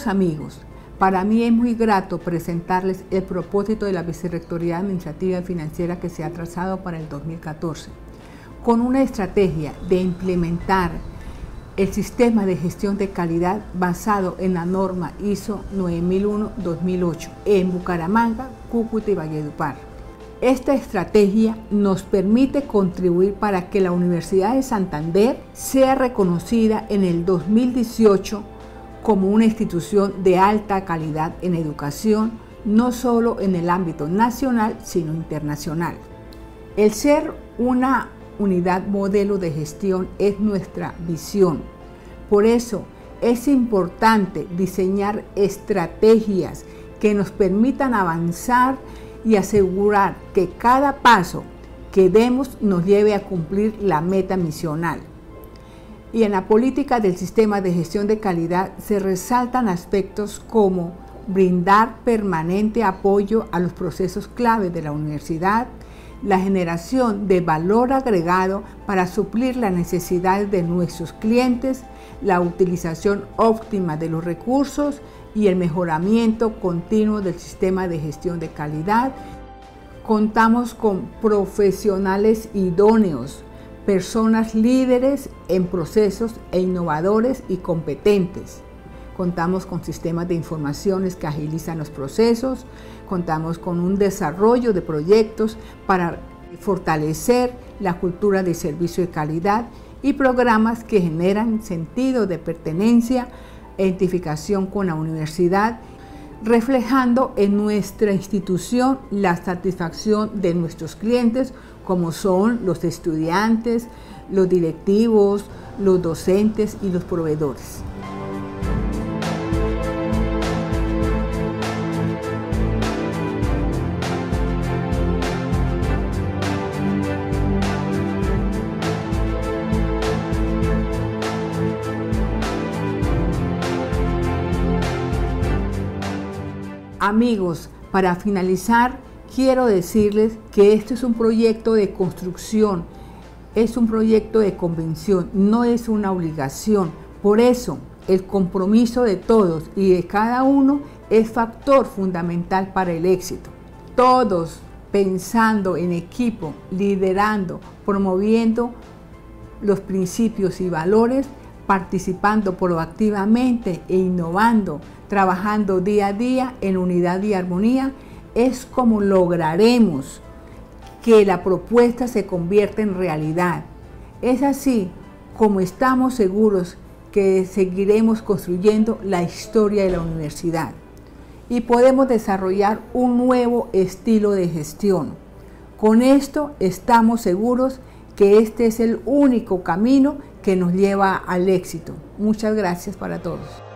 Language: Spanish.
Queridos amigos, para mí es muy grato presentarles el propósito de la Vicerrectoría Administrativa y Financiera que se ha trazado para el 2014, con una estrategia de implementar el sistema de gestión de calidad basado en la norma ISO 9001-2008 en Bucaramanga, Cúcuta y Valledupar. Esta estrategia nos permite contribuir para que la Universidad de Santander sea reconocida en el 2018 como una institución de alta calidad en educación, no solo en el ámbito nacional, sino internacional. El ser una unidad modelo de gestión es nuestra visión. Por eso es importante diseñar estrategias que nos permitan avanzar y asegurar que cada paso que demos nos lleve a cumplir la meta misional. Y en la política del sistema de gestión de calidad se resaltan aspectos como brindar permanente apoyo a los procesos clave de la universidad, la generación de valor agregado para suplir las necesidades de nuestros clientes, la utilización óptima de los recursos y el mejoramiento continuo del sistema de gestión de calidad. Contamos con profesionales idóneos, personas líderes en procesos e innovadores y competentes. Contamos con sistemas de informaciones que agilizan los procesos, contamos con un desarrollo de proyectos para fortalecer la cultura de servicio de calidad y programas que generan sentido de pertenencia e identificación con la universidad, reflejando en nuestra institución la satisfacción de nuestros clientes, como son los estudiantes, los directivos, los docentes y los proveedores. Amigos, para finalizar, quiero decirles que esto es un proyecto de construcción, es un proyecto de convención, no es una obligación. Por eso, el compromiso de todos y de cada uno es factor fundamental para el éxito. Todos pensando en equipo, liderando, promoviendo los principios y valores, participando proactivamente e innovando, trabajando día a día en unidad y armonía, es como lograremos que la propuesta se convierta en realidad. Es así como estamos seguros que seguiremos construyendo la historia de la universidad y podemos desarrollar un nuevo estilo de gestión. Con esto estamos seguros que este es el único camino que nos lleva al éxito. Muchas gracias para todos.